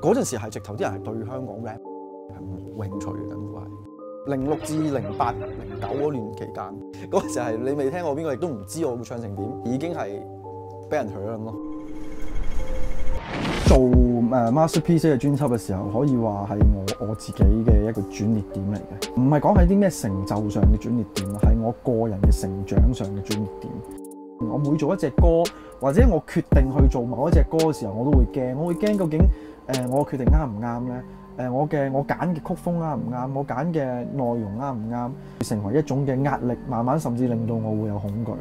嗰陣時係直頭啲人係對香港 rap 係冇興趣嘅，根本係。06至08、09嗰段期間，嗰陣時係你未聽過邊個，亦都唔知我會唱成點，已經係俾人響咯。做Masterpiece 嘅專輯嘅時候，可以話係我自己嘅一個轉捩點嚟嘅，唔係講喺啲咩成就上嘅轉捩點，係我個人嘅成長上嘅轉捩點。我每做一隻歌，或者我決定去做某一隻歌嘅時候，我都會驚，我會驚究竟我決定啱唔啱咧？我揀嘅曲風啱唔啱？我揀嘅內容啱唔啱？成為一種嘅壓力，慢慢甚至令到我會有恐懼。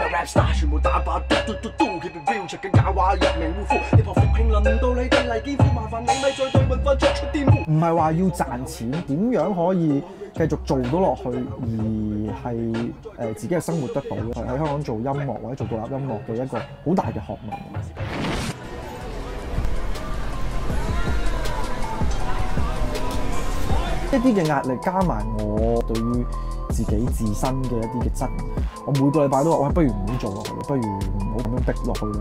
唔係話要賺錢，點樣可以繼續做到落去，而係自己嘅生活得到喺香港做音樂或者做獨立音樂嘅一個好大嘅學問。一啲嘅壓力加埋我對於自己自身嘅一啲嘅質疑，我每個禮拜都話：喂，不如唔好做落去，不如唔好咁樣逼落去啦。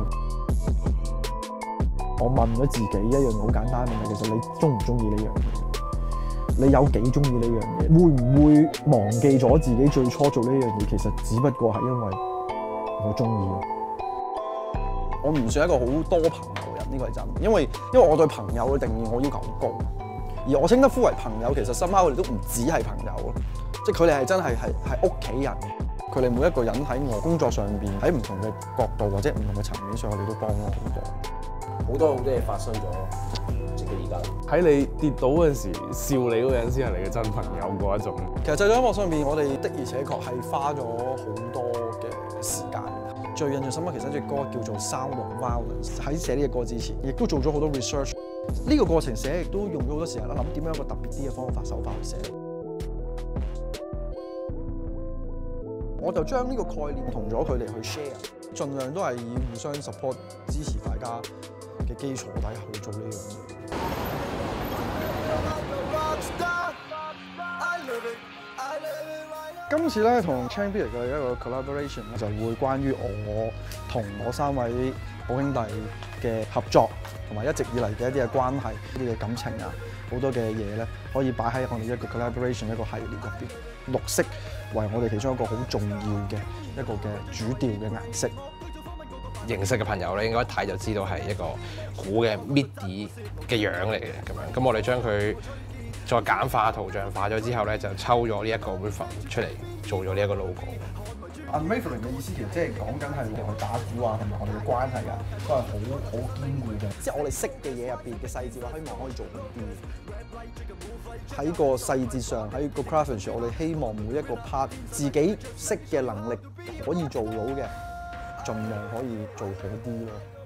我問咗自己一樣好簡單嘅問題，其實你中唔中意呢樣嘢？你有幾中意呢樣嘢？會唔會忘記咗自己最初做呢樣嘢？其實只不過係因為我中意咯。我唔算一個好多朋友嘅人，呢個係真，因為我對朋友嘅定義我要求好高。而我稱得呼為朋友，其實深刻佢哋都唔止係朋友咯，即係佢哋係真係屋企人。佢哋每一個人喺我工作上邊，喺唔同嘅角度或者唔同嘅層面上，我哋都幫我好多。 好多嘢發生咗，直到而家。 喺你跌倒嗰陣時，笑你嗰個人先係你嘅真朋友嗰一種。 其實製作音樂上邊，我哋的而且確係花咗好多嘅時間。最印象深刻其實一隻歌叫做《Sound of Violence》，喺寫呢隻歌之前，亦都做咗好多 research。呢個過程寫亦都用咗好多時間啦，諗點樣一個特別啲嘅方法手法去寫。我就將呢個概念同咗佢哋去 share， 盡量都係以互相 support 支持大家嘅基礎底下去做呢樣嘢。今次咧同 Chang 嘅一個 collaboration 就會關於我同我3位好兄弟嘅合作，同埋一直以嚟嘅一啲嘅關係、一啲嘅感情啊，好多嘅嘢咧，可以擺喺我哋一個 collaboration 一個系列入邊。綠色為我哋其中一個好重要嘅一個嘅主調嘅顏色。 認識嘅朋友咧，應該一睇就知道係一個鼓嘅 MIDI 嘅樣嚟嘅咁樣。咁我哋將佢再簡化、圖像化咗之後咧，就抽咗呢一個 rhythm 出嚟，做咗呢一個 logo。 Unwavering 嘅意思其實即係講緊係我哋打鼓啊，同埋我哋嘅關係啊，都係好堅固嘅。即係我哋識嘅嘢入邊嘅細節，我希望可以做好啲。喺個細節上，喺個 craftsmanship，我哋希望每一個 part 自己識嘅能力可以做到嘅，盡量可以做好啲咯。